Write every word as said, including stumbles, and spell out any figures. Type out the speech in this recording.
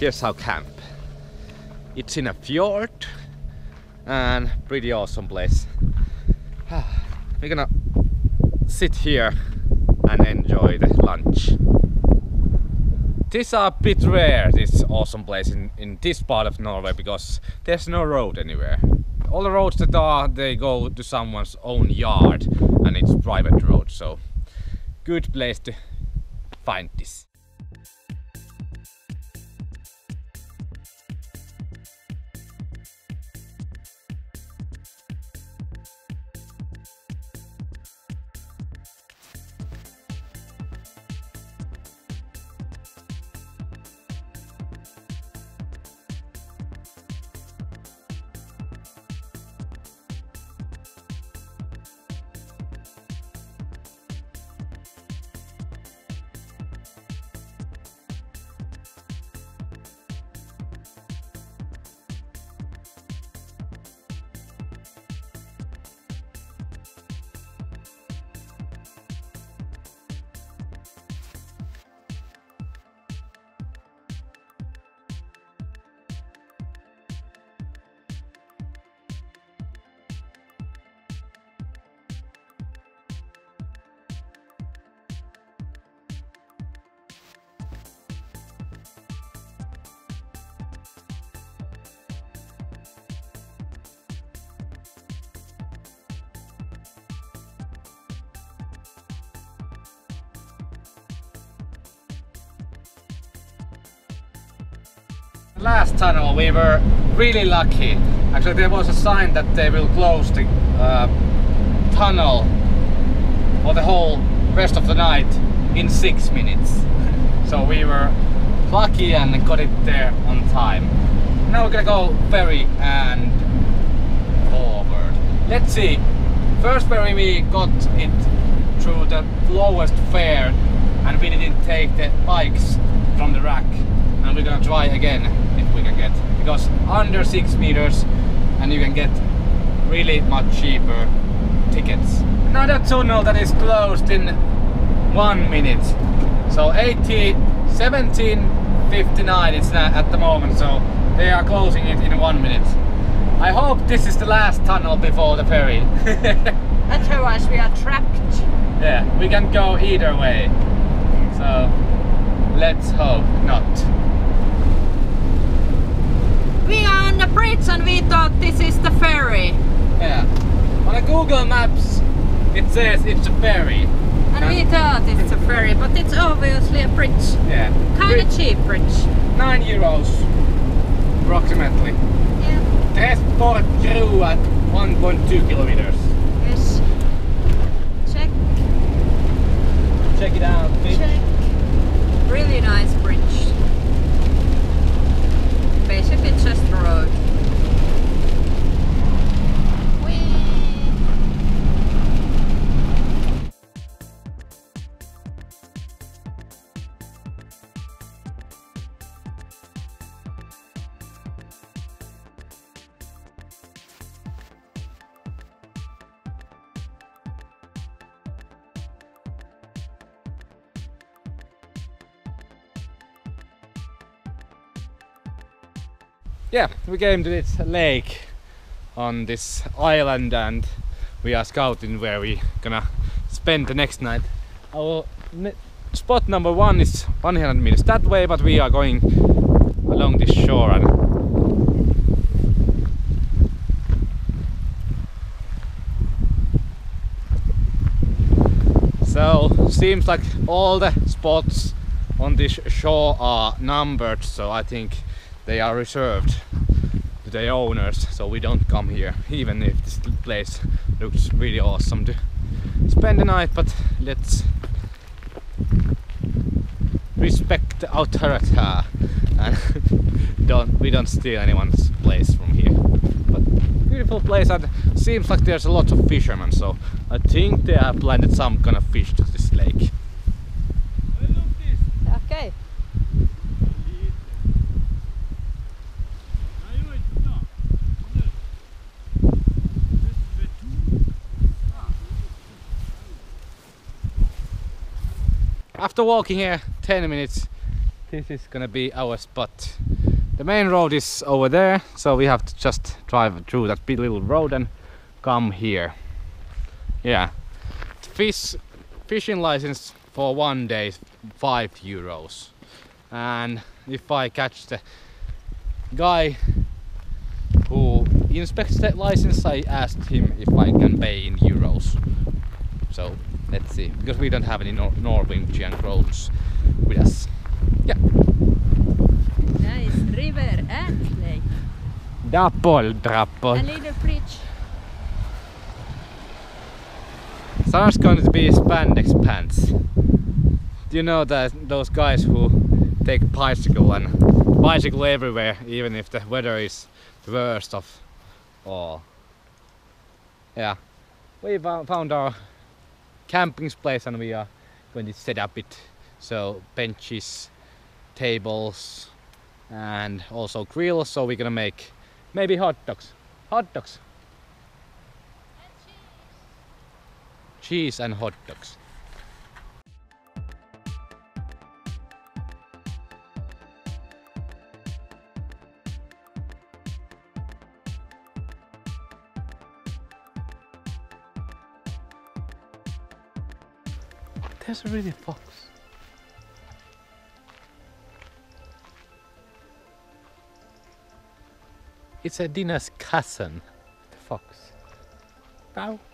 here's our camp. It's in a fjord and pretty awesome place. We're gonna sit here and enjoy the lunch. These are a bit rare, this awesome place in, in this part of Norway, because there's no road anywhere. All the roads that are, they go to someone's own yard and it's private road, so good place to find this. Last tunnel we were really lucky. Actually there was a sign that they will close the uh, tunnel for the whole rest of the night in six minutes. So we were lucky and got it there on time. Now we're gonna go ferry and forward. Let's see. First ferry we got it through the lowest fare and we didn't take the bikes from the rack. And we're gonna try again if we can get, because under six meters and you can get really much cheaper tickets. Another tunnel that is closed in one minute. So eighteen, seventeen fifty-nine it's at the moment, so they are closing it in one minute. I hope this is the last tunnel before the ferry. Otherwise we are trapped. Yeah, we can go either way. So let's hope not. We are on the bridge and we thought this is the ferry. Yeah. On a Google Maps it says it's a ferry. And, and we thought it's a ferry, but it's obviously a bridge. Yeah. Kind of cheap bridge. Nine euros approximately. Yeah. Transport crew at one point two kilometers. Yes. Check. Check it out. Bitch. Check. Really nice bridge. Basically just a road. Whee! Yeah, we came to this lake on this island and we are scouting where we gonna spend the next night. Our spot number one is one hundred meters that way, but we are going along this shore. And so seems like all the spots on this shore are numbered, so I think they are reserved to their owners, so we don't come here, even if this place looks really awesome to spend the night. But let's respect the authority and don't we don't steal anyone's place from here. But beautiful place, and seems like there's a lot of fishermen, so I think they have planted some kind of fish to this lake. Okay. After walking here ten minutes, this is gonna be our spot. The main road is over there, so we have to just drive through that big little road and come here. Yeah, fish fishing license for one day is five euros, and if I catch the guy who inspects the license, I asked him if I can pay in euros. So let's see, because we don't have any Nor Norwegian roads with us. Yeah. Nice river and lake. Double, double. A little bridge. Someone's going to be spandex pants. Do you know that those guys who take bicycle and bicycle everywhere, even if the weather is the worst of all? Yeah, we found our camping place and we are going to set up it. So benches, tables, and also grills. So we're gonna make maybe hot dogs. Hot dogs. Cheese and hot dogs. There's a really fox. It's a Dina's cousin, the fox. Bow.